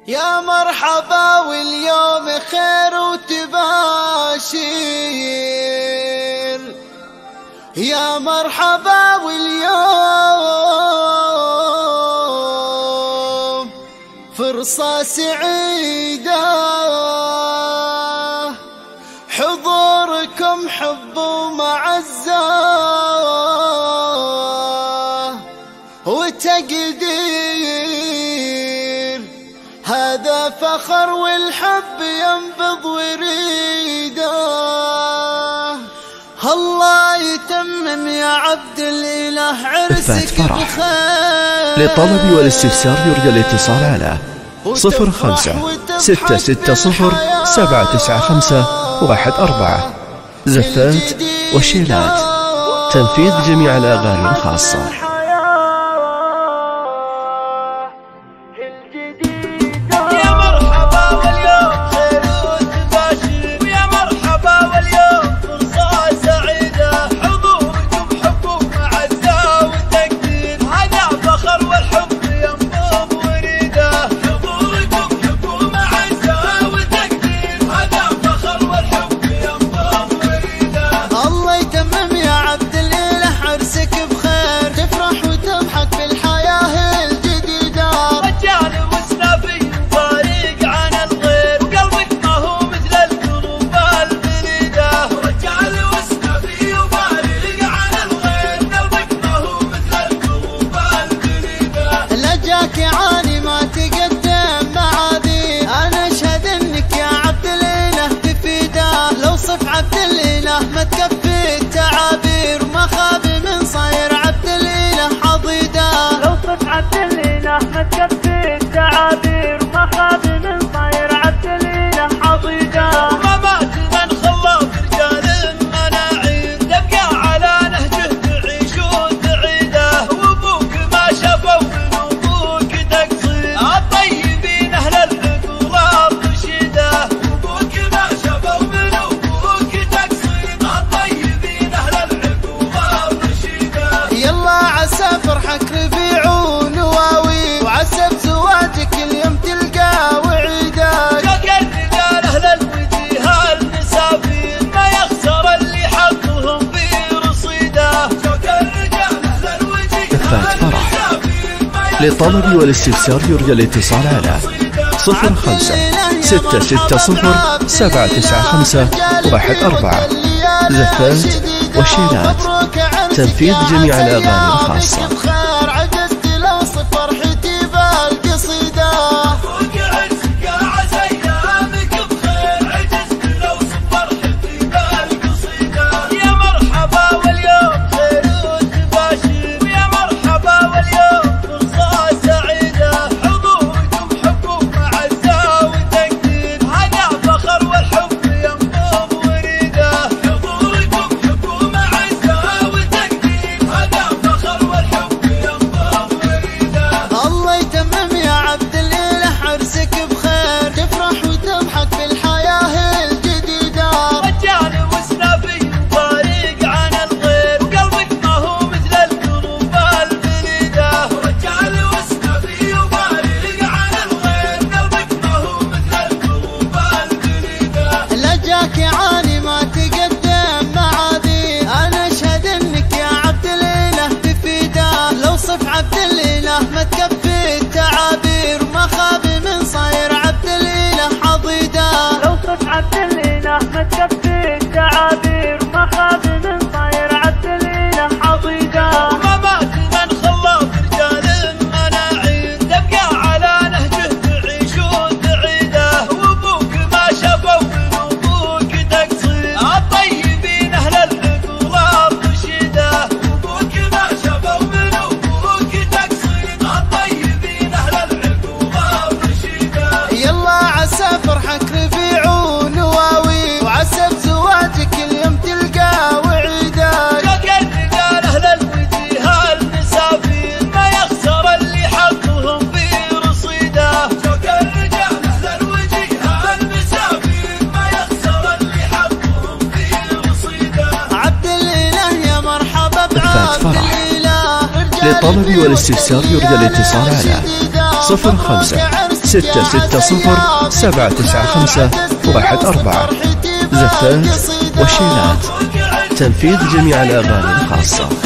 يا مرحبا واليوم خير وتباشير، يا مرحبا واليوم فرصة سعيدة، حضوركم حب ومعزة وتقدير، هذا فخر والحب ينبض وريده. الله يتمم يا عبد الإله عرسك بخير. للطلب والاستفسار يرجى الاتصال على 05-660-795-14 زفات وشيلات. تنفيذ جميع الأغاني الخاصة. عبد الإله ما تكفي التعابير، ما خاب من صاير عبد الإله حضيده. لو صف عبد الإله ما تكفي التعابير، ما خاب من صاير عبد الإله حضيده. ما مات من خلى رجال المناعين، تبقى على نهجه تعيش وتعيده. وابوك ما شافوا من ابوك تقصير، الطيبين اهل العقول الرشيده. وابوك ما شافوا من فرحك ربيع ونواوي، وعسى بزواجك اليوم تلقى وعيده. شوق الرجال اهل الوجيه المسافين، ما يخسر اللي حقهم في رصيده. شوق الرجال اهل الوجيه المسافين. للطلب والاستفسار يرجى الاتصال على 05-660-795-14 زفات وشيلات. تنفيذ جميع الأغاني الخاصة. عبد الإله ما تكفي التعابير، ما خاب من صاير عبد الإله حضيده. لو صف عبد الإله ما تكفي التعابير، ما خاب من صاير عبد الإله حضيده. ما مات من خلى رجال المناعين، تبقى على نهجه تعيش وتعيده. وابوك ما شافوا من ابوك تقصير، الطيبين اهل العقول الرشيده. وابوك ما شافوا من فرحك ربيع ونواوي، وعسى بزواجك اليوم تلقى وعيده. شوق الرجال اهل الوجيه المسافين، ما يخسر اللي حقهم في رصيده. شوق الرجال اهل الوجيه المسافين، ما يخسر اللي حقهم في رصيده. عبد الإله يا مرحبا بعبد الإله. للطلب والاستفسار يرجى الاتصال على 05 660-795-14. زفات وشيلات. تنفيذ جميع الأغاني الخاصة.